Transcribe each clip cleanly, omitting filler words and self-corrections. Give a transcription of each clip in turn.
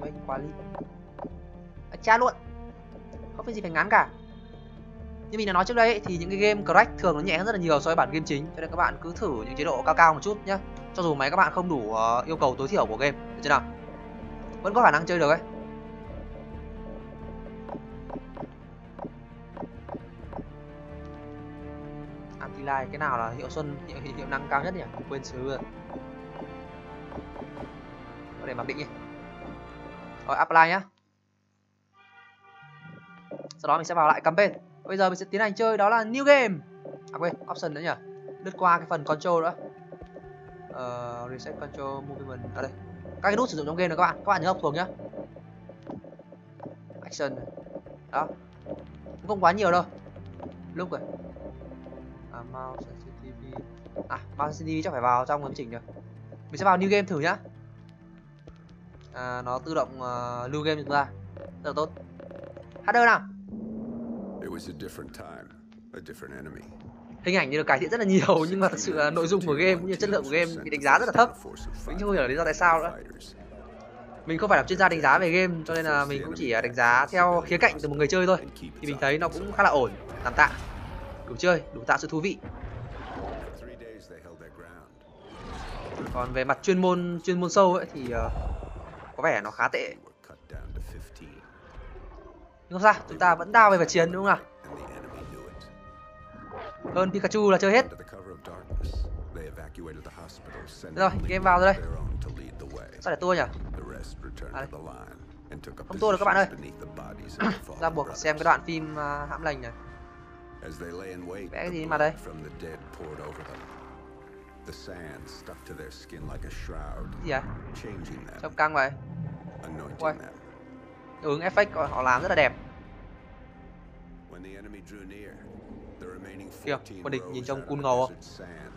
quality. Cha luôn. Không phải gì phải ngắn cả. Như mình đã nói trước đây ấy, thì những cái game crack thường nó nhẹ hơn rất là nhiều so với bản game chính, cho nên các bạn cứ thử những chế độ cao cao một chút nhé. Cho dù máy các bạn không đủ yêu cầu tối thiểu của game, được chưa nào? Vẫn có khả năng chơi được ấy. Anti-lag cái nào là hiệu năng cao nhất nhỉ? Quên xứ rồi. Có để mặc định nhỉ. Rồi apply nhá. Sau đó mình sẽ vào lại campaign. Bây giờ mình sẽ tiến hành chơi đó là new game. À quên, option nữa nhỉ. Lướt qua cái phần control nữa. Reset control movement ở đây. Các cái nút sử dụng trong game này các bạn nhớ học thuộc nhá. Action. Đó. Không quá nhiều đâu. Lúc rồi. Mouse sensitivity. Mouse sensitivity chắc phải vào trong ấn chỉnh rồi. Mình sẽ vào new game thử nhá. Nó tự động lưu game chúng ta. Rất là tốt. Header nào. Hình ảnh thì được cải thiện rất là nhiều, nhưng mà thật sự là nội dung của game cũng như chất lượng của game bị đánh giá rất là thấp. Mình không hiểu lý do tại sao nữa. Mình không phải là chuyên gia đánh giá về game, cho nên là mình cũng chỉ đánh giá theo khía cạnh từ một người chơi thôi. Thì mình thấy nó cũng khá là ổn, tạm tạ, đủ chơi, đủ tạo sự thú vị. Còn về mặt chuyên môn sâu ấy thì có vẻ nó khá tệ. Nhưng không sao, chúng ta vẫn đao về vật chiến đúng không nào? Hơn Pikachu là chơi hết. Rồi, game vào rồi đây. Sao để tua nhỉ? Không tua được các bạn ơi. Ra buộc xem cái đoạn phim hãm lệnh này. Vẽ cái gì mà đây? Gì à? Trông căng vậy. Ui. Ứng effect họ làm rất là đẹp. Kìa, quân địch nhìn trông cool ngầu không?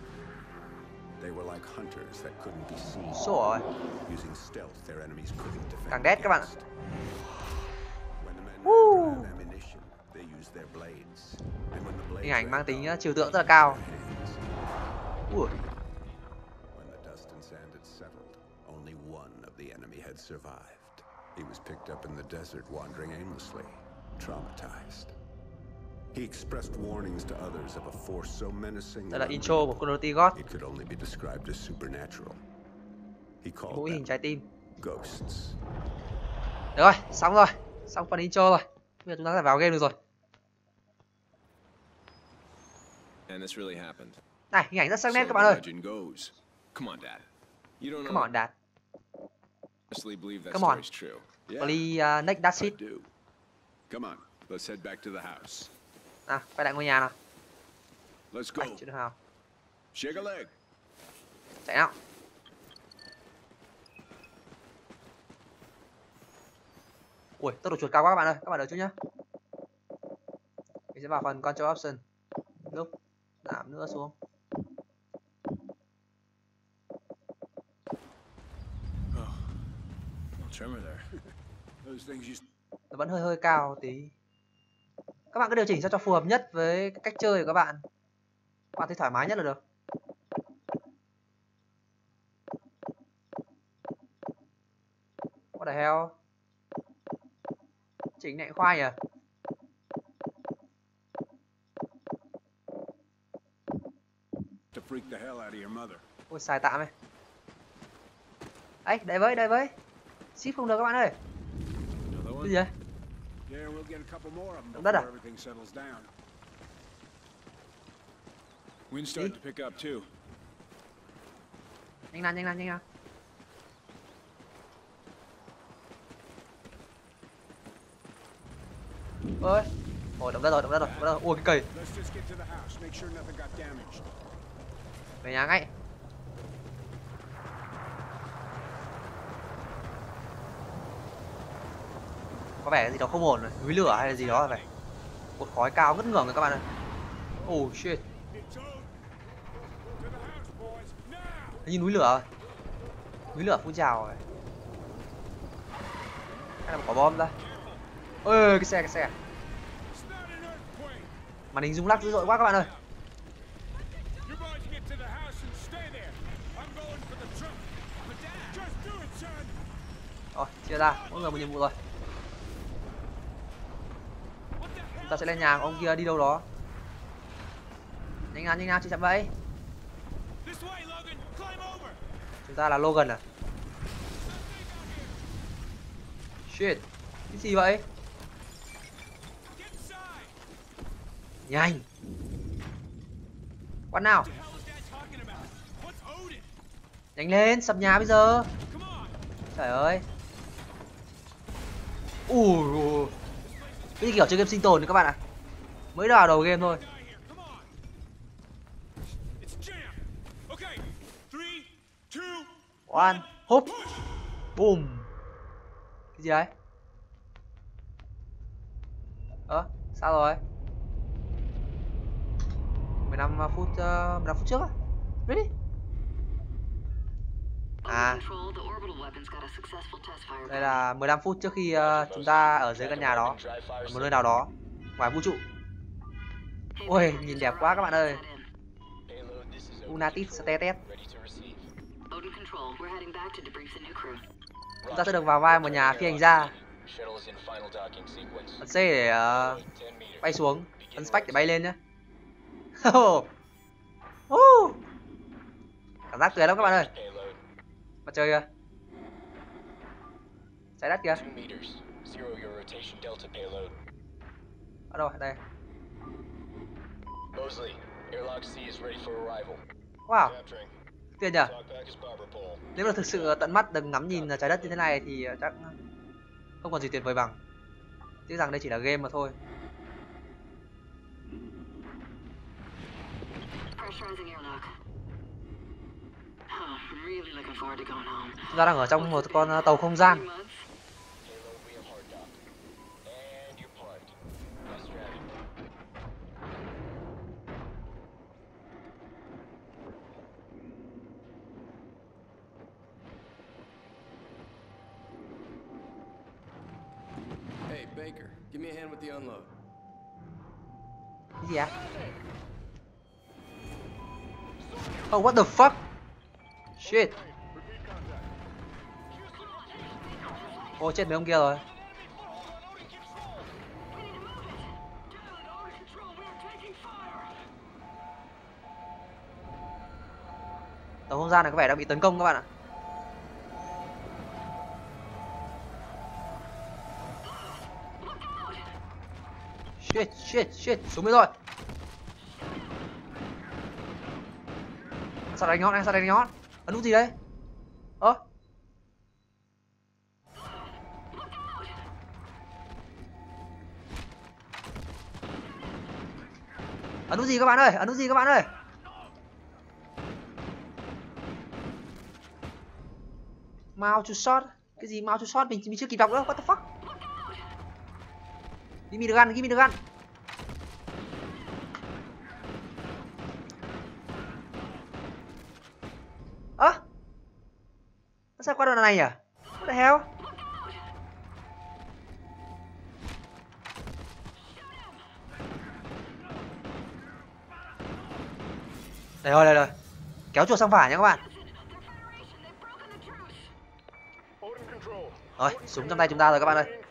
Số rồi. Càng đét các bạn ạ. Hình ảnh mang tính trừu tượng rất là cao. He was picked up in the desert wandering aimlessly, traumatized. He expressed warnings to others of a force so menacing Đây là intro của Chrono God. It could only be described as supernatural. He called Mũi hình trái tim. Ghosts. Được rồi, xong rồi. Xong phần intro rồi. Bây giờ chúng ta sẽ vào game được rồi. And this really happened. Này, hình ảnh rất sắc nét các bạn ơi. Come on, Dad. You don't know. Come on, Dad. Believe that Come on. story's true. Please next that shit. Come on, let's head back to the house. Quay lại ngôi nhà nào. Let's go. Chưa được nào. Shake a leg. Chạy nào. Ui, tốc độ chuột cao quá các bạn ơi. Các bạn đợi chút nhá. Mình sẽ vào phần control option. Lúc giảm nữa xuống. Nó vẫn hơi cao tí. Các bạn cứ điều chỉnh sao cho phù hợp nhất với cách chơi của các bạn. Các bạn thấy thoải mái nhất là được. What the hell? Chỉnh này khoai à? Ôi xài tạm này. Ấy, đây với. Ship không được các bạn ơi. Cái gì vậy? Động đất à? Nhanh nào. Ôi, động đất rồi. Ôi cái cây. Về nhà ngay. Có vẻ gì đó không ổn rồi, núi lửa hay là gì đó vậy. Cột khói cao ngất ngưởng rồi các bạn ơi. Oh shit. Hình như núi lửa rồi. Núi lửa phun trào rồi. Hay là có bom ra. Ôi cái xe. Màn hình rung lắc dữ dội quá các bạn ơi. Rồi, chia ra, mỗi người một nhiệm vụ rồi. Chúng ta sẽ lên nhà của ông kia đi đâu đó. Nhanh nào, chị chậm vậy. Chúng ta là Logan à? Shit, cái gì vậy? Nhanh. Quán nào? Nhanh lên, sập nhà bây giờ. Trời ơi. Ui, cái kiểu chơi game sinh tồn các bạn ạ. Mới vào đầu game thôi. One, húp, boom. Cái gì đấy? Sao rồi? 15 phút trước á? Really? À, đây là 15 phút trước khi chúng ta ở dưới căn nhà đó, ở một nơi nào đó ngoài vũ trụ. Ôi, nhìn đẹp quá các bạn ơi. Unatit Statet. Chúng ta sẽ được vào vai một nhà phi hành gia. Ấn C để bay xuống, ấn Space để bay lên nhé. Cảm giác tuyệt lắm các bạn ơi. Mà chơi kìa. Trái đất kìa. Ở đâu? Đây. Wow. Tuyệt nhỉ. Nếu mà thực sự tận mắt được ngắm nhìn trái đất như thế này thì chắc không còn gì tuyệt vời bằng. Tiếc rằng đây chỉ là game mà thôi. Chúng ta đang ở trong một con tàu không gian. Hey Baker, give me a hand with the unload. Cái gì à? Oh, what the fuck? Shit. Ô, chết mấy ông kia rồi. Tàu không gian này có vẻ đang bị tấn công các bạn ạ. Shit, xuống mới rồi. Sao đánh nhón? Ấn nút gì đấy? Ấn nút gì các bạn ơi? Mouse to shot. Cái gì mouse to shot mình chưa kịp đọc nữa. What the fuck? Give me the gun. Nó sao qua đoạn này nhỉ? What the hell? Đây rồi. Kéo chuột sang phải nha các bạn. Rồi, súng trong tay chúng ta rồi các bạn ơi.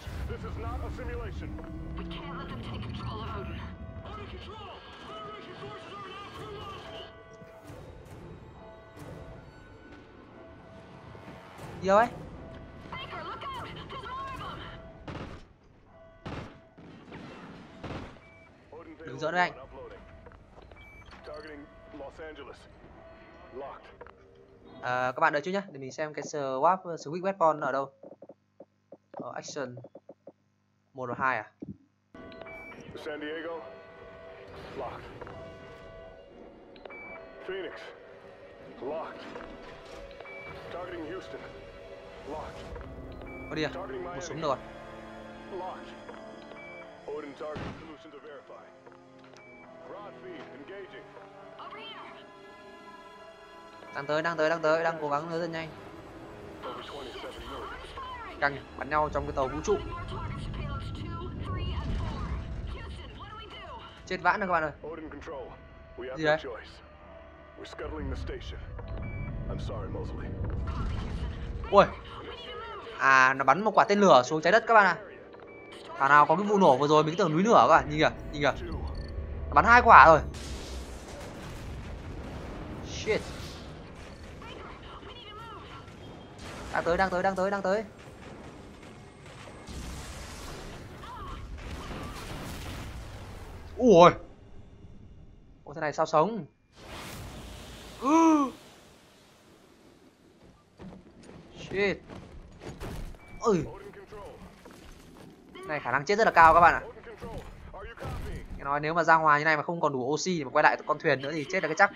Gì rồi? Đừng giỡn đấy anh. Các bạn đợi chút nhé, để mình xem cái swap switch weapon ở đâu. Action 1 và 2 à? San Diego, locked. Phoenix, locked. Targeting Houston, locked. Có đi à? Một súng được rồi. Locked. Odin target solution to verify. Broad feed engaging. Đang cố gắng rất nhanh. Căng bắn nhau trong cái tàu vũ trụ. Chết vãn rồi các bạn ơi. Gì đấy? Ui. À, nó bắn một quả tên lửa xuống trái đất các bạn ạ. Thảo nào có cái vụ nổ vừa rồi mình cứ tưởng núi lửa các bạn. Nhìn kìa. Nó bắn 2 quả rồi. Shit. Đang tới. Ui. Ủa thế này sao sống? Shit. Ui. Này khả năng chết rất là cao các bạn ạ. Nghe nói nếu mà ra ngoài như này mà không còn đủ oxy để mà quay lại con thuyền nữa thì chết là cái chắc.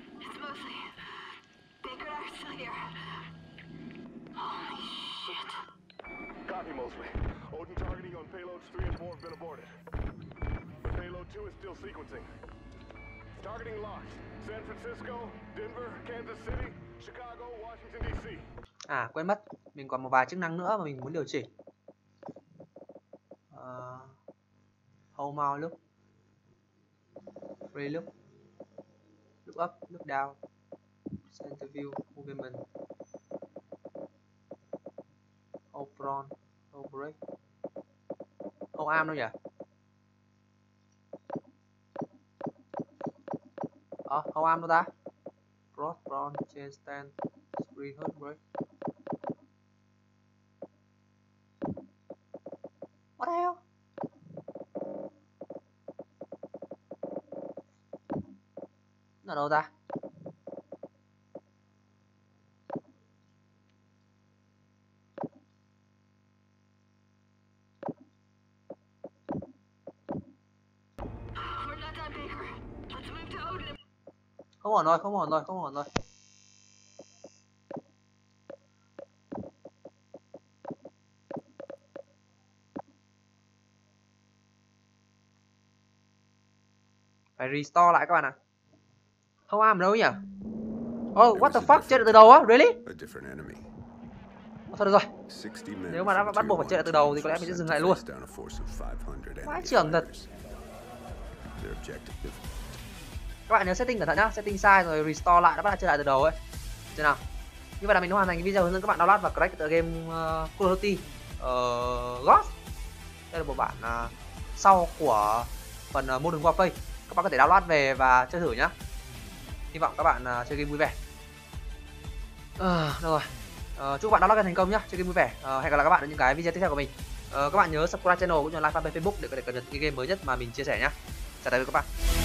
Copy, Mosley. Odin targeting on payloads 3 and 4 have been aborted. But payload 2 is still sequencing. Targeting locked. San Francisco, Denver, Kansas City, Chicago, Washington DC. À, quên mất. Mình còn một vài chức năng nữa mà mình muốn điều chỉnh. Hold mouse look. Free look. Look up, look down. Center view, movement. Hold front, hold brake. Hold arm đâu nhỉ? Hold arm đâu ta? Cross, front, chain stand, screen, hood brake. What the hell? Nó ở đâu ta? Không ổn rồi. Phải restore lại các bạn ạ. Không am đâu nhỉ? Oh, what the fuck? Chơi lại từ đầu á? Really? Thôi được rồi. Nếu mà đã bắt buộc phải chơi lại từ đầu thì có lẽ mình sẽ dừng lại luôn. Vãi trưởng thật. Các bạn nhớ setting cẩn thận nhá, setting sai rồi restore lại đã bắt đầu chơi lại từ đầu ấy. Chưa nào? Như vậy là mình đã hoàn thành cái video hướng dẫn các bạn download và crack tựa game Call of Duty Ghost. Đây là một bản sau của phần Modern Warfare. Các bạn có thể download về và chơi thử nhá. Hy vọng các bạn chơi game vui vẻ. Được rồi. Chúc các bạn download thành công nhá, chơi game vui vẻ. Hẹn gặp lại các bạn ở những cái video tiếp theo của mình. Các bạn nhớ subscribe channel cũng như like fanpage Facebook để có thể cập nhật những game mới nhất mà mình chia sẻ nhá. Chào tạm biệt các bạn.